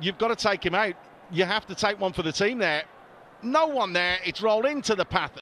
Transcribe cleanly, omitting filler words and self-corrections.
you've got to take him out. You have to take one for the team there. No one there. It's rolled into the path